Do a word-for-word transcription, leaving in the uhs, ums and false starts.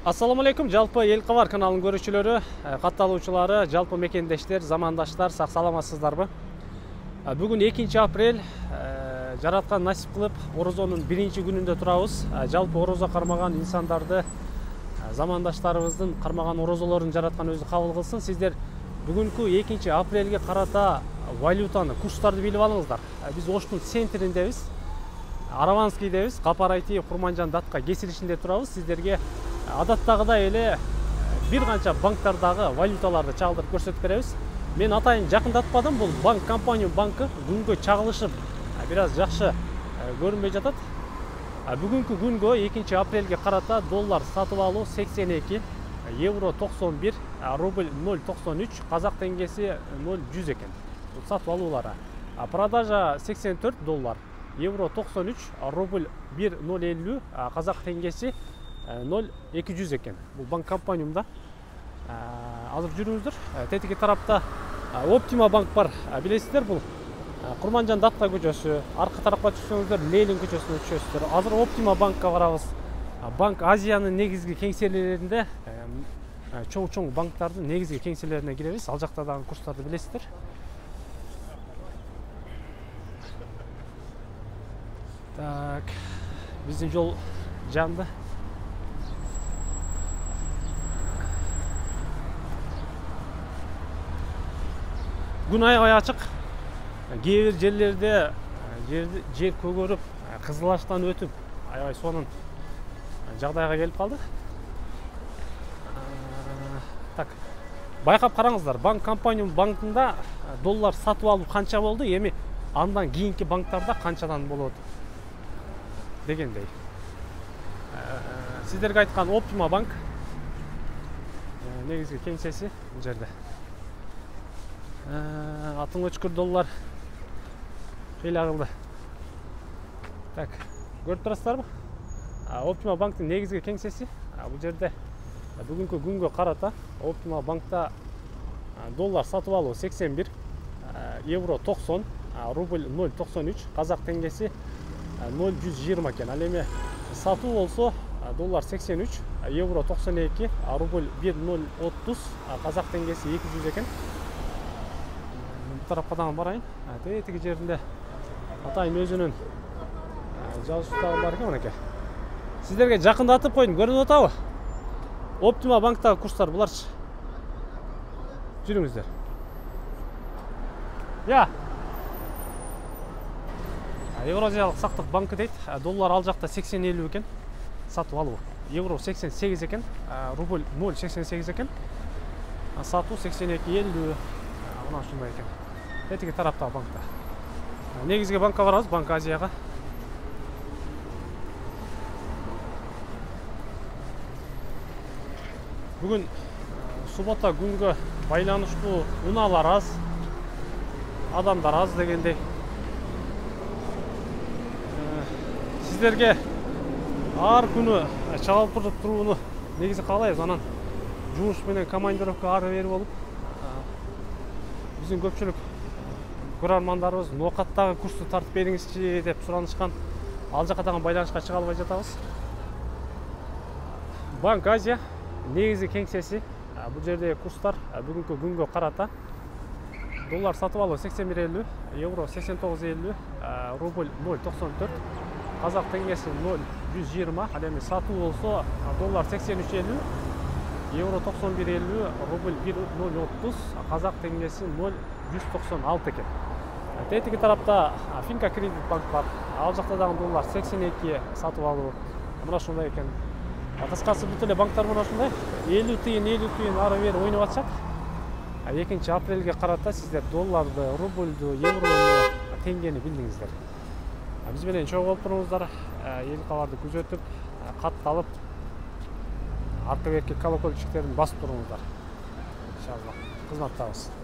Ассаламу алейкум, жалпы ел кабар каналынын көрүүчүлөрү, катталуучулары, жалпы мекендештер, замандаштар, сак саламатсыздарбы? Бүгүн экинчи апрель, жараткан насип кылып, орозонун биринчи күнүндө турабыз. Жалпы орозо кармаган инсандарды, замандаштарыбыздын кармаган орозолорун жараткан өзү кабыл кылсын. Сиздер бүгүнкү экинчи апрелге карата валютаны, курстарды билип алыңыздар. Биз Оштун центриндебиз, Араванскийдебиз, Капарайти, Курманжан, Датка кесилишинде турабыз. Сиздерге адаттагыдай эле бир канча банктардагы валюталарды чагылдырып көрсөтүп беребиз. Мен атайын жакындатпадым, бул банк компания банкы күнгө чагылышып бир аз жакшы көрүнбөй жатат. Бүгүнкү күнгө экинчи апрелге карата доллар сатып алуу сексен эки, евро токсон бир, рубль ноль токсон үч, казак теңгеси ноль жүз экен. Бул сатып алуулары. Продажа сексен төрт доллар, евро токсон үч, рубль бир ноль элүү, казак теңгеси ноль эки жүз экен. Бул банк компаниямда. Азыр жүрүңүздөр. Тетиги тарапта Оптима банк бар. Билесиздер, бул Курманжан Датка көчөсү. Аркы тарапка түшсөңүздөр, Ленин көчөсүнө түшөсүздөр. Азыр Оптима банкка барабыз. Банк Азиянын негизги кеңселеринде, чоң-чоң банктардын негизги кеңселерине киребиз. Ал жакта дагы курстарды билесиздер. Так, биздин жол жанды. Күн аябай ачык. Кээ бир жерлерде жер көгөрүп, кызылаштан өтүп, аябай сонун жагдайга келип калды. Так, байкап караңыздар, банк компания банкында доллар сатып алуу канча болду, эми андан кийинки банктарда канчадан болот дегендей. Сиздерге айткан Оптима банк негизги кеңсеси бул жерде. Атың өчкүр доллар фейл агылды. Так, көрүп турасыздарбы? Оптима банктын негизги кеңсеси бул жерде. Бүгүнкү күнгө карата Оптима банкта доллар сатып алуу сексен бир, евро токсон, рубль ноль токсон үч, казак теңгеси ноль жүз жыйырма экен. Ал эми сатуу болсо доллар сексен үч, евро токсон эки, рубль бир ноль отуз, казак теңгеси эки жүз экен. Тарапка дагы барайын. Тетиги жеринде атайын өзүнүн жазуучулары бар экен, мынакей. Сиздерге жакындатып койдум, көрүнүп атабы? Оптима банктагы курстар буларчы. Жүрүңүздөр. Я. Евразиялык сактык банкы дейт. Доллар ал жакта сексен элүү экен. Сатып алуу. Евро сексен сегиз экен, рубль ноль сексен сегиз экен. Сатуу сексен эки элүү. Мына ушундай экен. Тетиги тараптагы банкта. Негизги банкка барабыз, Банк Азияга. Бүгүн суббота күнгө байланыштуу унаалар аз, адамдар аз дегендей. Сиздерге ар күнү чалпырып турууну негизи каалайбыз, анан жумуш менен командировка ары бери болуп, биздин көпчүлүк көрөрмандарыбыз ноокаттагы курсту тартып бериңизчи деп суранышкан. Ал жака дагы байланышка чыга албай жатабыз. Банк Азия негизги кеңсеси бул жердеги курстар бүгүнкү күнгө карата доллар сатып алуу сексен бир элүү, евро сексен тогуз элүү, рубль ноль токсон төрт, казак теңгеси ноль жүз жыйырма, ал эми сатуу болсо доллар сексен үч элүү, евро токсон бир элүү, рубль бир ноль отуз, казак теңгеси ноль жүз токсон алты экен. Тетиги тарапта Финка кредит банк бар. Ал жакта дагы доллар сексен эки сатып алуу. Мына ушундай экен. Кыскасы бүт эле банктар мына ушундай. элүү тыйын, элүү тыйын ары бери ойноп атышат. экинчи апрелге карата сиздер долларды, рубльду, еврону, теңгени билдиңиздер. Биз менен чогуу болуп туруңуздар. Эл кабарды күзөтүп, катталып, арка берки колокольчиктерин басып туруңуздар. Иншалла. Кызматтабыз.